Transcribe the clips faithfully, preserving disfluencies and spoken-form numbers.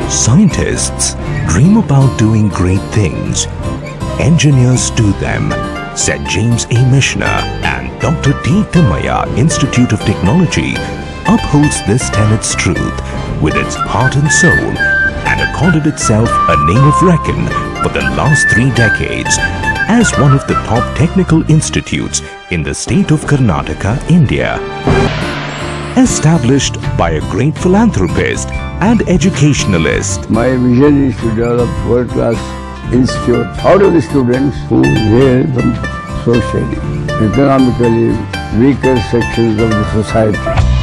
Scientists dream about doing great things. Engineers do them, said James A. Michener, and Doctor T. Timmaya Institute of Technology upholds this tenet's truth with its heart and soul and accorded itself a name of reckon for the last three decades as one of the top technical institutes in the state of Karnataka, India. Established by a great philanthropist and educationalist. My vision is to develop world-class institute out of the students who hail from socially, economically weaker sections of the society.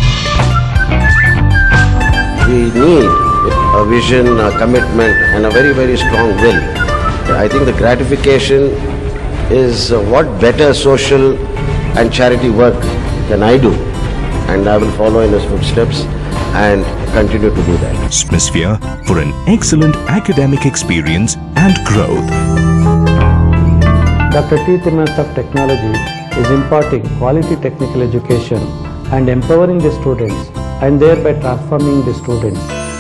We need a vision, a commitment and a very, very strong will. I think the gratification is uh, what better social and charity work can I do? And I will follow in his footsteps and continue to do that. Smithsphere for an excellent academic experience and growth. Doctor T. Timmaya of Technology is imparting quality technical education and empowering the students and thereby transforming the students.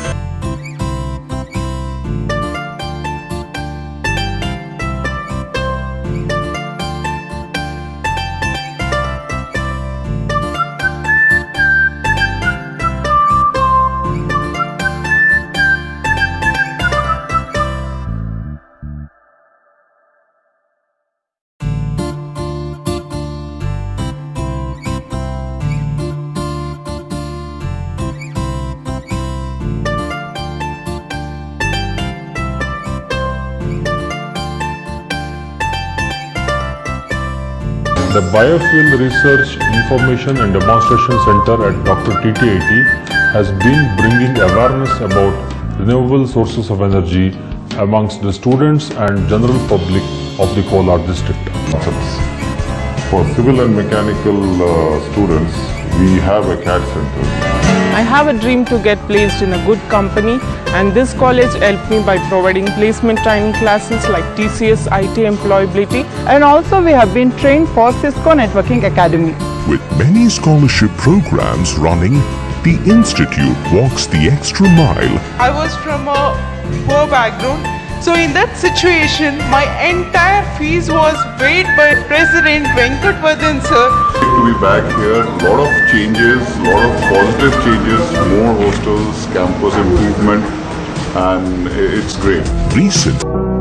The Biofuel Research, Information and Demonstration Center at Doctor T T I T has been bringing awareness about renewable sources of energy amongst the students and general public of the Kolar district. For civil and mechanical uh, students, we have a C A D center. I have a dream to get placed in a good company, and this college helped me by providing placement training classes like T C S, I T, employability, and also we have been trained for Cisco Networking Academy. With many scholarship programs running, the institute walks the extra mile. I was from a poor background, so in that situation, my entire fees was paid by President Venkat Vadan sir. To be back here, lot of changes, lot of positive changes, more hostels, campus improvement, and it's great. Recent.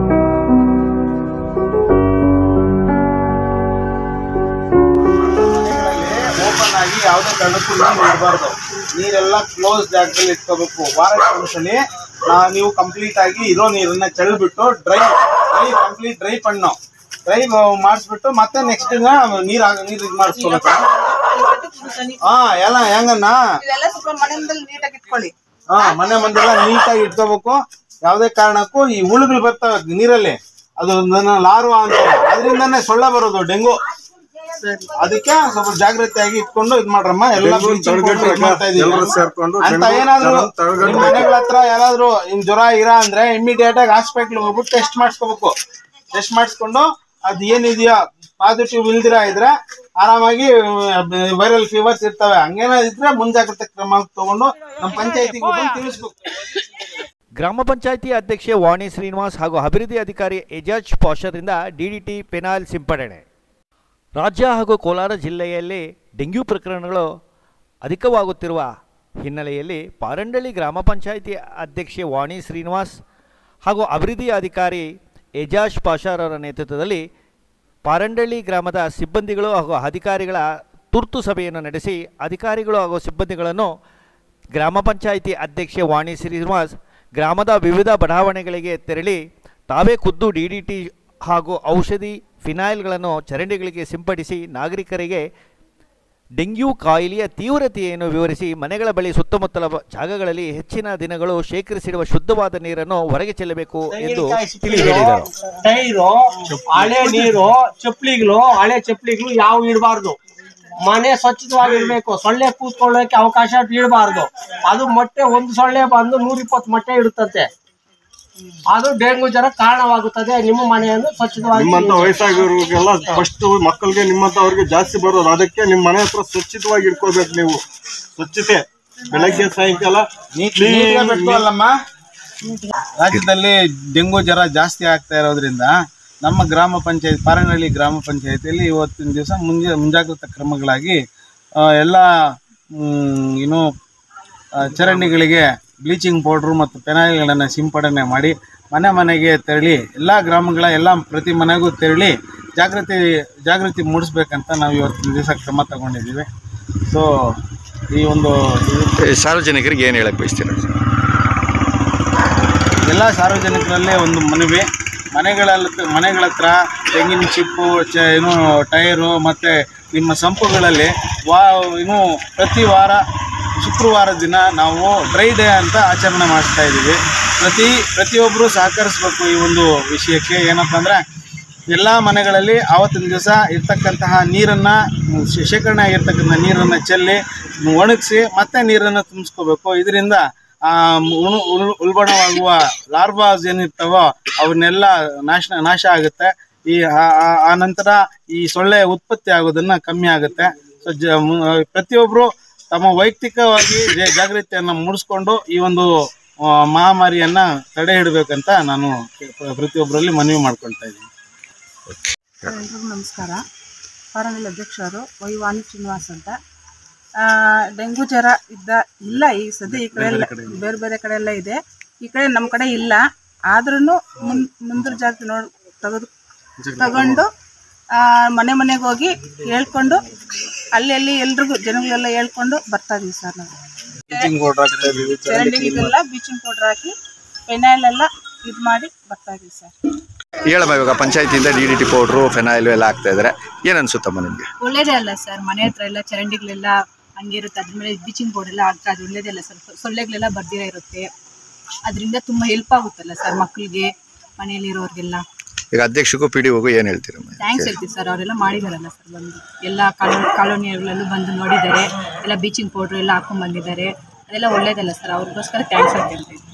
Open ಆಗಿ ಯಾವುದೇ ಕಾರಣಕ್ಕೂ ನೀರು ಇರಬಾರ್ದು. ನೀರೆಲ್ಲ close ಜಾಗದಲ್ಲಿ ಇಟ್ಕೋಬೇಕು. ವಾರಕ್ಕೆ ಒಂದ್ಸಲಿ ನೀವು ಕಂಪ್ಲೀಟ್ ಆಗಿ ಇರೋ ನೀರನ್ನ ಚೆಲ್ಬಿಟ್ಟು ಡ್ರೈ ಡ್ರೈ ಕಂಪ್ಲೀಟ್ ಡ್ರೈ ಪಣ್ಣು ಡ್ರೈ ಮಾಡಿಸ್ಬಿಟ್ಟು ಮತ್ತೆ ನೆಕ್ಸ್ಟ್ ದಿನ ನೀರ್ ನೀರ್ ಇದು ಮಾಡಿಸ್ಕೋಬೇಕು. ಹಾ ಎಲ್ಲ ಹೆಂಗನ್ನ ಹಾ ಮನೆ ಮಂದೆಲ್ಲ ನೀಟಾಗಿ ಇಟ್ಕೋಬೇಕು. ಯಾವುದೇ ಕಾರಣಕ್ಕೂ ಈ ಹುಳುಗಳು ಬರ್ತಾವೆ ನೀರಲ್ಲಿ, ಅದು ಲಾರ್ವಾ ಅಂತಾರೆ, ಅದರಿಂದಾನೇ ಸೊಳ್ಳೆ ಬರೋದು ಡೆಂಗು. ಅದಕ್ಕೆ ಸ್ವಲ್ಪ ಜಾಗ್ರತೆಯಾಗಿ ಇಟ್ಕೊಂಡು ಇದ್ ಮಾಡ್ರಮ್ಮ. ಎಲ್ಲ ಅಂತ ಏನಾದ್ರು ಮನೆಗಳ ಹತ್ರ ಯಾರಾದ್ರೂ ಜ್ವರ ಇರ ಅಂದ್ರೆ ಇಮಿಡಿಯೇಟ್ ಆಗಿ ಹಾಸ್ಪಿಟ್ಲ್ ಹೋಗ್ಬಿಟ್ಟು ಟೆಸ್ಟ್ ಮಾಡಿಸ್ಕೋಬೇಕು. ಟೆಸ್ಟ್ ಮಾಡಿಸ್ಕೊಂಡು ಅದ್ ಏನಿದೆಯಾ ಪಾಸಿಟಿವ್ ಇಲ್ದಿರ ಇದ್ರೆ ಆರಾಮಾಗಿ ವೈರಲ್ ಫೀವರ್ಸ್ ಇರ್ತವೆ. ಹಂಗೇನಾದಿದ್ರೆ ಮುಂಜಾಗ್ರತೆ ಕ್ರಮ ತಗೊಂಡು ನಮ್ಮ ಪಂಚಾಯತಿಗೆ ತಿಳಿಸ್ಬೇಕು. ಗ್ರಾಮ ಪಂಚಾಯಿತಿ ಅಧ್ಯಕ್ಷೆ ವಾಣಿ ಶ್ರೀನಿವಾಸ್ ಹಾಗೂ ಅಭಿವೃದ್ಧಿ ಅಧಿಕಾರಿ ಎಜಾಜ್ ಪಾಷರಿಂದ ಡಿಡಿಟಿ ಪೆನಾಲ್ ಸಿಂಪಡಣೆ. ರಾಜ್ಯ ಹಾಗೂ ಕೋಲಾರ ಜಿಲ್ಲೆಯಲ್ಲಿ ಡೆಂಗ್ಯೂ ಪ್ರಕರಣಗಳು ಅಧಿಕವಾಗುತ್ತಿರುವ ಹಿನ್ನೆಲೆಯಲ್ಲಿ ಪಾರಂಡಳ್ಳಿ ಗ್ರಾಮ ಪಂಚಾಯಿತಿ ಅಧ್ಯಕ್ಷೆ ವಾಣಿ ಶ್ರೀನಿವಾಸ್ ಹಾಗೂ ಅಭಿವೃದ್ಧಿ ಅಧಿಕಾರಿ ಎಜಾಜ್ ಪಾಷಾರವರ ನೇತೃತ್ವದಲ್ಲಿ ಪಾರಂಡಳ್ಳಿ ಗ್ರಾಮದ ಸಿಬ್ಬಂದಿಗಳು ಹಾಗೂ ಅಧಿಕಾರಿಗಳ ತುರ್ತು ಸಭೆಯನ್ನು ನಡೆಸಿ ಅಧಿಕಾರಿಗಳು ಹಾಗೂ ಸಿಬ್ಬಂದಿಗಳನ್ನು ಗ್ರಾಮ ಪಂಚಾಯಿತಿ ಅಧ್ಯಕ್ಷೆ ವಾಣಿ ಶ್ರೀನಿವಾಸ್ ಗ್ರಾಮದ ವಿವಿಧ ಬಡಾವಣೆಗಳಿಗೆ ತೆರಳಿ ತಾವೇ ಖುದ್ದು ಡಿ ಡಿ ಟಿ ಹಾಗೂ ಔಷಧಿ ಫಿನಾಯಿಲ್ಗಳನ್ನು ಚರಂಡಿಗಳಿಗೆ ಸಿಂಪಡಿಸಿ ನಾಗರಿಕರಿಗೆ ಡೆಂಗ್ಯೂ ಕಾಯಿಲೆಯ ತೀವ್ರತೆಯನ್ನು ವಿವರಿಸಿ ಮನೆಗಳ ಬಳಿ ಸುತ್ತಮುತ್ತಲ ಜಾಗಗಳಲ್ಲಿ ಹೆಚ್ಚಿನ ದಿನಗಳು ಶೇಖರಿಸಿಡುವ ಶುದ್ಧವಾದ ನೀರನ್ನು ಹೊರಗೆ ಚೆಲ್ಲಬೇಕು ಎಂದು ತಿಳಿ ಹೇಳಿದರು. ಟೈರು ಹಳೆ ನೀರು ಚಪ್ಪಲಿಗಳು ಹಳೆ ಚಪ್ಪಲಿಗಳು ಯಾವ ಇಡಬಾರ್ದು. ಮನೆ ಸ್ವಚ್ಛವಾಗಿರ್ಬೇಕು. ಸೊಳ್ಳೆ ಕೂತ್ಕೊಳ್ಳೋಕೆ ಅವಕಾಶ ಇಡಬಾರ್ದು. ಅದು ಮೊಟ್ಟೆ ಒಂದು ಸೊಳ್ಳೆ ಬಂದು ನೂರ ಇಪ್ಪತ್ತು ಮೊಟ್ಟೆ ಇಡುತ್ತಂತೆ. ಅದು ಡೆಂಗು ಜ್ವರ ಕಾರಣವಾಗುತ್ತದೆ. ನಿಮ್ಮ ಮನೆಯನ್ನು ಸ್ವಚ್ಛವಾಗಿ ನಿಮ್ಮಂತ ವಯಸ್ಸಾಗಿರೋರಿಗೆಲ್ಲ ಫಸ್ಟ್ ಮಕ್ಕಳಿಗೆ ನಿಮ್ಮಂತವ್ರಿಗೆ ಜಾಸ್ತಿ ಬರೋದು. ಅದಕ್ಕೆ ನಿಮ್ಮ ಮನೆ ಹತ್ರ ಸ್ವಚ್ಛವಾಗಿ ಇಟ್ಕೋಬೇಕು. ನೀವು ಸ್ವಚ್ಛತೆ ಬೆಳಗ್ಗೆ ಸಾಯಂಕಾಲ ಅಲ್ಲಮ್ಮ ರಾಜ್ಯದಲ್ಲಿ ಡೆಂಗು ಜ್ವರ ಜಾಸ್ತಿ ಆಗ್ತಾ ಇರೋದ್ರಿಂದ ನಮ್ಮ ಗ್ರಾಮ ಪಂಚಾಯತ್ ಪಾರನಹಳ್ಳಿ ಗ್ರಾಮ ಪಂಚಾಯತಿಯಲ್ಲಿ ಇವತ್ತಿನ ದಿವಸ ಮುಂಜಾ ಮುಂಜಾಗ್ರತಾ ಕ್ರಮಗಳಾಗಿ ಎಲ್ಲ ಏನು ಚರಂಡಿಗಳಿಗೆ ಬ್ಲೀಚಿಂಗ್ ಪೌಡ್ರು ಮತ್ತು ಪೆನಾಯಿಲ್ಗಳನ್ನು ಸಿಂಪಡಣೆ ಮಾಡಿ ಮನೆ ಮನೆಗೆ ತೆರಳಿ ಎಲ್ಲ ಗ್ರಾಮಗಳ ಎಲ್ಲ ಪ್ರತಿ ಮನೆಗೂ ತೆರಳಿ ಜಾಗೃತಿ ಜಾಗೃತಿ ಮೂಡಿಸ್ಬೇಕಂತ ನಾವು ಇವತ್ತಿನ ದಿವಸ ಕ್ರಮ ತಗೊಂಡಿದ್ದೀವಿ. ಸೊ ಈ ಒಂದು ಸಾರ್ವಜನಿಕರಿಗೆ ಏನು ಹೇಳಕ್ಕೆ ಬಯಸ್ತೀರ? ಎಲ್ಲ ಸಾರ್ವಜನಿಕರಲ್ಲೇ ಒಂದು ಮನವಿ, ಮನೆಗಳಲ್ಲಿ ಮನೆಗಳ ಹತ್ರ ತೆಂಗಿನ ಚಿಪ್ಪು ಚ ಏನು ಟೈರು ಮತ್ತು ನಿಮ್ಮ ಸಂಪುಗಳಲ್ಲಿ ವಾ ಏನು ಪ್ರತಿ ವಾರ ಶುಕ್ರವಾರ ದಿನ ನಾವು ಡ್ರೈ ಡೇ ಅಂತ ಆಚರಣೆ ಮಾಡಿಸ್ತಾ ಇದ್ದೀವಿ. ಪ್ರತಿ ಪ್ರತಿಯೊಬ್ಬರು ಸಹಕರಿಸಬೇಕು ಈ ಒಂದು ವಿಷಯಕ್ಕೆ. ಏನಪ್ಪ ಅಂದರೆ ಎಲ್ಲ ಮನೆಗಳಲ್ಲಿ ಆವತ್ತಿನ ದಿವಸ ಇರ್ತಕ್ಕಂತಹ ನೀರನ್ನು ಶೇಖರಣೆ ಆಗಿರ್ತಕ್ಕಂಥ ನೀರನ್ನು ಚೆಲ್ಲಿ ಒಣಗಿಸಿ ಮತ್ತೆ ನೀರನ್ನು ತುಂಬಿಸ್ಕೋಬೇಕು. ಇದರಿಂದ ಉಣು ಉಲ್ಬಣವಾಗುವ ಲಾರ್ವಾಸ್ ಏನಿರ್ತಾವೋ ಅವನ್ನೆಲ್ಲ ನಾಶ ನಾಶ ಆಗುತ್ತೆ. ಈ ಆ ನಂತರ ಈ ಸೊಳ್ಳೆ ಉತ್ಪತ್ತಿ ಆಗೋದನ್ನು ಕಮ್ಮಿ ಆಗುತ್ತೆ. ಸೊ ಜ ಪ್ರತಿಯೊಬ್ಬರು ತಮ್ಮ ವೈಯಕ್ತಿಕವಾಗಿ ಜಾಗೃತಿಯನ್ನು ಮೂಡಿಸ್ಕೊಂಡು ಈ ಒಂದು ಮಹಾಮಾರಿಯನ್ನು ತಡೆ ಹಿಡಬೇಕಂತ ನಾನು ಪ್ರತಿಯೊಬ್ಬರಲ್ಲಿ ಮನವಿ ಮಾಡ್ಕೊಳ್ತಾ ಇದ್ದೀನಿ. ಎಲ್ರಿಗೂ ನಮಸ್ಕಾರ. ಪಾರನಹಳ್ಳಿ ಅಧ್ಯಕ್ಷರು ವೈ ವಾಣಿ ಶ್ರೀನಿವಾಸ್ ಅಂತ. ಡೆಂಗು ಜ್ವರ ಇದ್ದ ಇಲ್ಲ ಈ ಸದ್ಯ ಈ ಕಡೆ ಎಲ್ಲ ಬೇರೆ ಬೇರೆ ಕಡೆ ಎಲ್ಲ ಇದೆ, ಈ ಕಡೆ ನಮ್ಮ ಕಡೆ ಇಲ್ಲ. ಆದ್ರೂ ಮುನ್ ಮುಂದಿನ ಜಾಗೃತಿ ನೋಡಿ ತೆಗೆದು ತಗೊಂಡು ಮನೆ ಮನೆಗೆ ಹೋಗಿ ಹೇಳ್ಕೊಂಡು ಅಲ್ಲಿ ಅಲ್ಲಿ ಎಲ್ರಿಗೂ ಜನಗಳೆಲ್ಲ ಹೇಳ್ಕೊಂಡು ಬರ್ತಾ ಇದೀವಿ ಸರ್. ನಾವು ಚರಂಡಿಗೆಲ್ಲ ಬ್ಲೀಚಿಂಗ್ ಪೌಡರ್ ಹಾಕಿ ಫೆನೈಲ್ ಎಲ್ಲ ಇದು ಮಾಡಿ ಬರ್ತಾ ಇದೀವಿ ಸರ್. ಹೇಳಮ್ಮ, ಇವಾಗ ಪಂಚಾಯತಿಯಿಂದ D D T powder phenyl ಎಲ್ಲ ಆಗ್ತಾ ಇದ್ದಾರೆ, ಏನು ಅನ್ಸುತ್ತಮ್ಮ ನಿಮಗೆ? ಒಳ್ಳೇದೇ ಅಲ್ಲ ಸರ್, ಮನೆ ಹತ್ರ ಎಲ್ಲ ಚರಂಡಿಗಳೆಲ್ಲ ಹಂಗಿರುತ್ತೆ, ಅದ್ರ ಮೇಲೆ ಬ್ಲೀಚಿಂಗ್ ಪೌಡರ್ ಎಲ್ಲ ಆಗ್ತಾ ಅದು ಒಳ್ಳೇದೇ ಅಲ್ಲ ಸರ್. ಸೊಳ್ಳೆಗಳೆಲ್ಲ ಬರ್ದಿರ ಇರುತ್ತೆ, ಅದರಿಂದ ತುಂಬ ಹೆಲ್ಪ್ ಆಗುತ್ತಲ್ಲ ಸರ್ ಮಕ್ಕಳಿಗೆ, ಮನೆಯಲ್ಲಿರೋರಿಗೆಲ್ಲ. ಈಗ ಅಧ್ಯಕ್ಷಕ್ಕೂ ಪಿ ಡಿ ಹೋಗು ಏನು ಹೇಳ್ತೀರಮ್ಮ? ಥ್ಯಾಂಕ್ಸ್ ಹೇಳ್ತೀವಿ ಸರ್, ಅವರೆಲ್ಲ ಮಾಡಿದಾರಲ್ಲ ಸರ್, ಬಂದು ಎಲ್ಲ ಕಾಲೋನಿ ಕಾಲೋನಿಗಳಲ್ಲೂ ಬಂದು ನೋಡಿದ್ದಾರೆ, ಎಲ್ಲ ಬ್ಲೀಚಿಂಗ್ ಪೌಡ್ರ್ ಎಲ್ಲ ಹಾಕೊಂಡ್ ಬಂದಿದ್ದಾರೆ, ಅದೆಲ್ಲ ಒಳ್ಳೇದಲ್ಲ ಸರ್, ಅವ್ರಿಗೋಸ್ಕರ ಥ್ಯಾಂಕ್ಸ್ ಅಂತ ಹೇಳ್ತೀವಿ.